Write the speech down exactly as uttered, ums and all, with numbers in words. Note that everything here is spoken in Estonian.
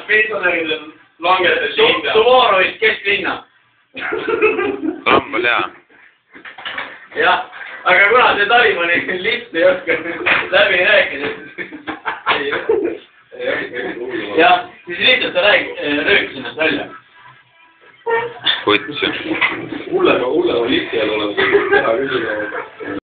pensionäride langetas hinda. Suvorovist kesklinna. Lamb oli hea. Jah, aga kuna see Talimani lift ei oska läbi rääkida. Jah, siis lihtsalt sa räägi, röökis ennast välja. Kutsu. Hullema, hullema lifti all olema.